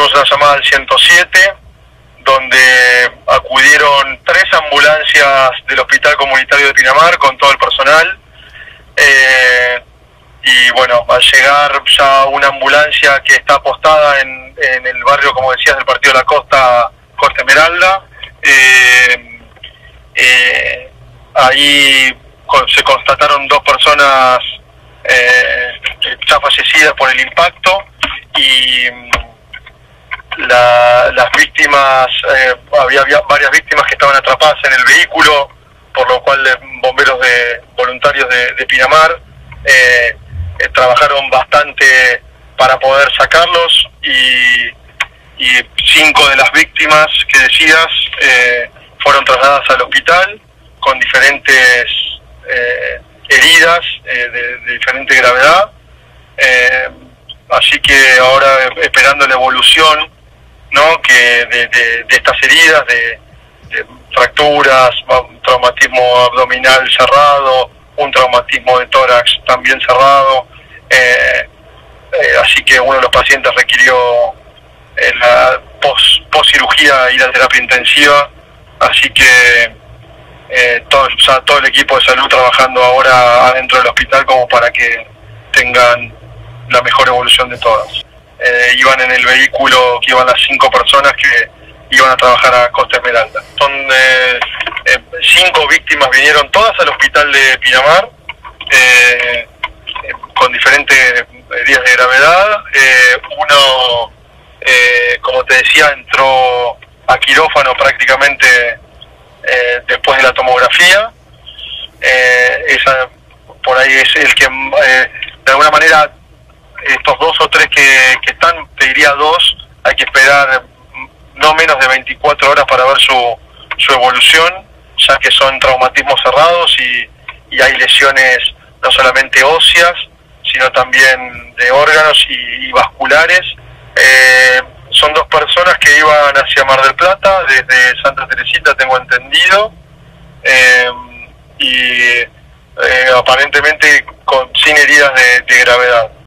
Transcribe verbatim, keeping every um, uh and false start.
hicimos una llamada al ciento siete, donde acudieron tres ambulancias del Hospital Comunitario de Pinamar con todo el personal. Eh, y bueno, al llegar ya una ambulancia que está apostada en, en el barrio, como decías, del Partido de la Costa, Costa Esmeralda, eh, eh, ahí se constataron dos personas eh, ya fallecidas por el impacto, y la, las víctimas, eh, había, había varias víctimas que estaban atrapadas en el vehículo, por lo cual eh, bomberos de voluntarios de, de Pinamar eh, eh, trabajaron bastante para poder sacarlos, y, y cinco de las víctimas que decías eh, fueron trasladadas al hospital con diferentes eh, heridas eh, de, de diferente gravedad. Eh, así que ahora esperando la evolución, ¿no?, que de, de, de estas heridas, de, de fracturas, un traumatismo abdominal cerrado, un traumatismo de tórax también cerrado. Eh, eh, así que uno de los pacientes requirió eh, la pos, post cirugía ir a terapia intensiva. Así que eh, todo, o sea, todo el equipo de salud trabajando ahora adentro del hospital como para que tengan la mejor evolución de todas. Eh, iban en el vehículo que iban las cinco personas que iban a trabajar a Costa Esmeralda. Son eh, eh, cinco víctimas, vinieron todas al hospital de Pinamar eh, eh, con diferentes heridas de gravedad. Eh, uno, eh, como te decía, entró a quirófano prácticamente eh, después de la tomografía. Eh, esa por ahí es el que eh, de alguna manera, estos dos o tres que, que están, te diría dos, hay que esperar no menos de veinticuatro horas para ver su, su evolución, ya que son traumatismos cerrados y, y hay lesiones no solamente óseas, sino también de órganos y, y vasculares. Eh, son dos personas que iban hacia Mar del Plata, desde Santa Teresita, tengo entendido, eh, y eh, aparentemente con, sin heridas de, de gravedad.